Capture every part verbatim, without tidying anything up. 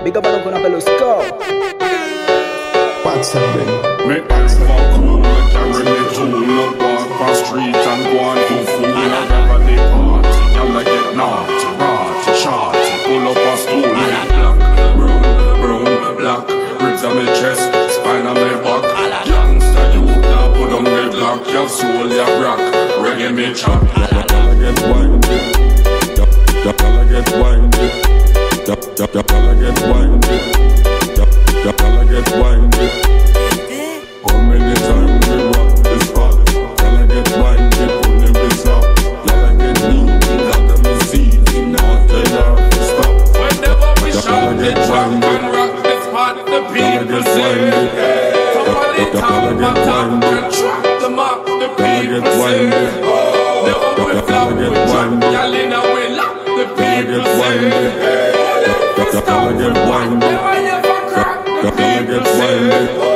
big up on a fellow score. What's happening? Me eyes for cool, carry me tool, walk cross street and go on to fool. Wherever they party, y'all get naughty, rotty, shorty, pull up a stool. Black, brown, brown, black, ribs on my chest, spine on my back. Gangsta you, now put on the block, your soul, your rock, reggae me chop. Gyal get wine, Gyal get wine, Gyal get wine, Gyal get wine. How many times we rock this spot? Gyal get wine, put them in stop. Gyal get neat, got them in seat, now they love to stop. Whenever we shout the track and rock this spot, the people sing. Come on in town, my town, and track the map, the people sing. Never we flop, we drop, y'all in a way lock, the people sing. Let's stop the rock, never ever crack, the people sing.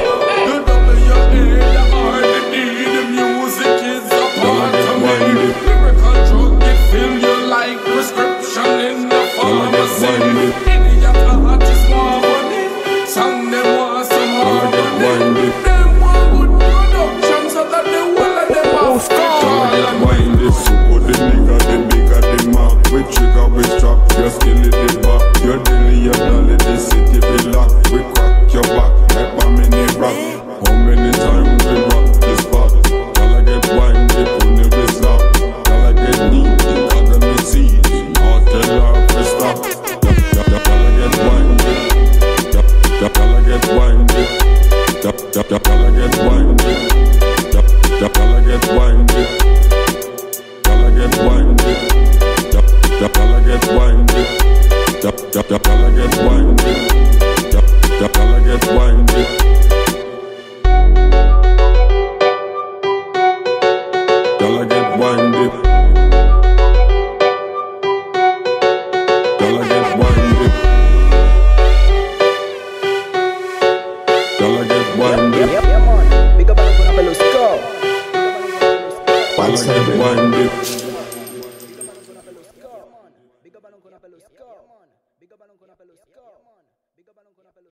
Gyal get wine, Gyal get wine, Gyal get wine, Gyal get wine, Gyal get wine, Gyal get wine. Gyal get wine, Gyal get wine, Gyal get wine. Yeah, yeah, man. Big up on a fellow score. Gyal get wine.